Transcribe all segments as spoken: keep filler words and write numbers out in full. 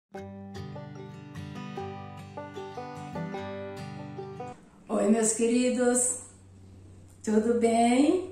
Oi, meus queridos, tudo bem?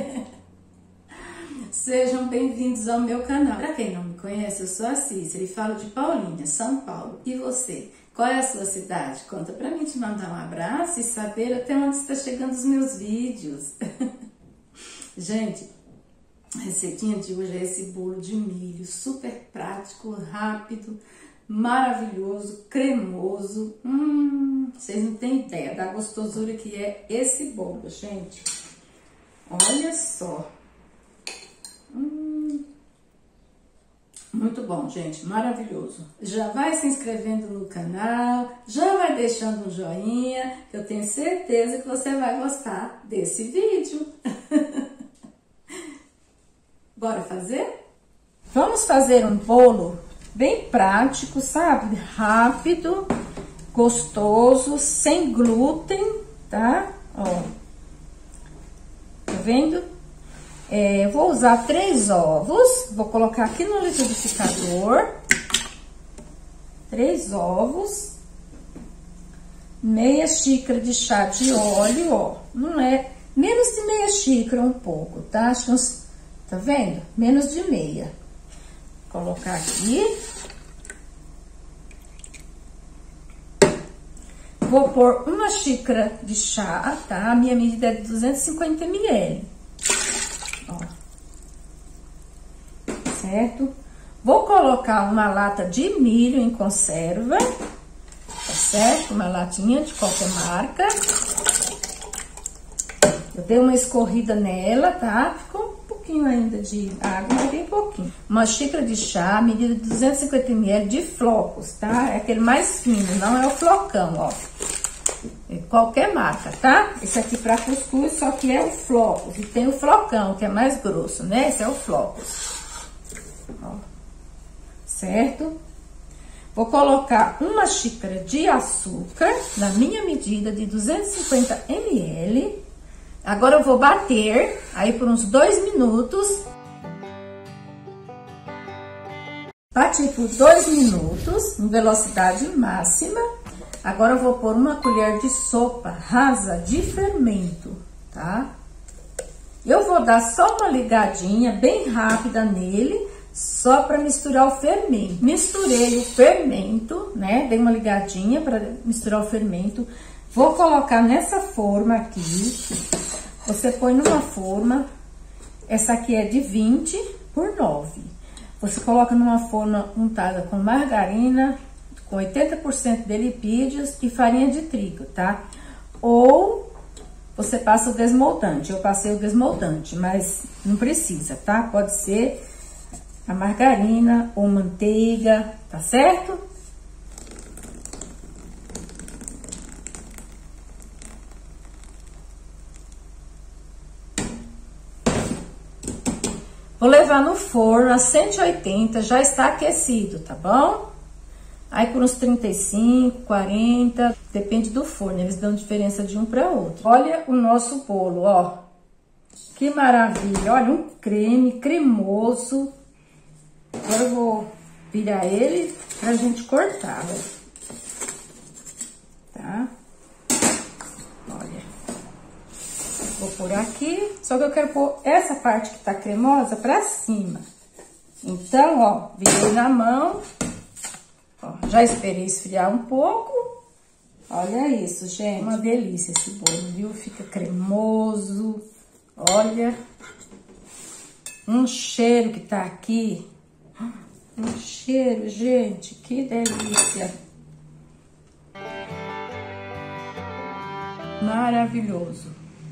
Sejam bem-vindos ao meu canal. Para quem não me conhece, eu sou a Cícera e falo de Paulínia, São Paulo. E você? Qual é a sua cidade? Conta pra mim te mandar um abraço e saber até onde está chegando os meus vídeos. Gente, a receitinha de hoje é esse bolo de milho, super prático, rápido, maravilhoso, cremoso. Hum, vocês não têm ideia da gostosura que é esse bolo, gente. Olha só. Hum, muito bom, gente, maravilhoso. Já vai se inscrevendo no canal, já vai deixando um joinha, que eu tenho certeza que você vai gostar desse vídeo. Bora fazer? Vamos fazer um bolo bem prático, sabe? Rápido, gostoso, sem glúten, tá? Ó, tá vendo? É, vou usar três ovos, vou colocar aqui no liquidificador. Três ovos, meia xícara de chá de óleo, ó. Não é, menos de meia xícara um pouco, tá? Acho que uns, tá vendo? Menos de meia. Vou colocar aqui. Vou pôr uma xícara de chá, tá? A minha medida é de duzentos e cinquenta mililitros. Ó. Certo? Vou colocar uma lata de milho em conserva, tá certo? Uma latinha de qualquer marca. Eu dei uma escorrida nela, tá? Ficou um pouquinho ainda de água, mas bem pouquinho. Uma xícara de chá, medida de duzentos e cinquenta mililitros de flocos, tá? É aquele mais fino, não é o flocão, ó. Qualquer marca, tá? Esse aqui pra cuscuz, só que é o flocos. E tem o flocão, que é mais grosso, né? Esse é o flocos. Ó. Certo? Vou colocar uma xícara de açúcar, na minha medida de duzentos e cinquenta mililitros. Agora eu vou bater, aí por uns dois minutos. Bati por dois minutos, em velocidade máxima. Agora eu vou pôr uma colher de sopa rasa de fermento, tá? Eu vou dar só uma ligadinha bem rápida nele, só para misturar o fermento. Misturei o fermento, né? Dei uma ligadinha para misturar o fermento. Vou colocar nessa forma aqui. Você põe numa forma, essa aqui é de vinte por nove. Você coloca numa forma untada com margarina, com oitenta por cento de lipídios e farinha de trigo, tá? Ou você passa o desmoldante. Eu passei o desmoldante, mas não precisa, tá? Pode ser a margarina ou manteiga, tá certo? Vou levar no forno a cento e oitenta, já está aquecido, tá bom? Aí por uns trinta e cinco, quarenta, depende do forno, eles dão diferença de um para outro. Olha o nosso bolo, ó. Que maravilha, olha, um creme cremoso. Agora eu vou virar ele pra gente cortar, ó. Tá? Olha. Vou pôr aqui, só que eu quero pôr essa parte que tá cremosa pra cima. Então, ó, virei na mão. Ó, já esperei esfriar um pouco. Olha isso, gente. Uma delícia esse bolo, viu? Fica cremoso. Olha. Um cheiro que tá aqui. Um cheiro, gente. Que delícia. Maravilhoso.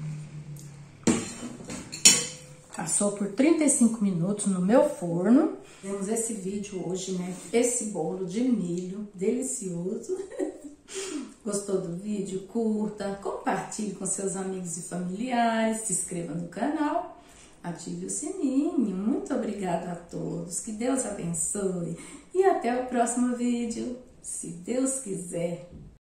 Passou por trinta e cinco minutos no meu forno. Temos esse vídeo hoje, né? Esse bolo de milho delicioso. Gostou do vídeo? Curta, compartilhe com seus amigos e familiares, se inscreva no canal, ative o sininho. Muito obrigada a todos, que Deus abençoe e até o próximo vídeo, se Deus quiser.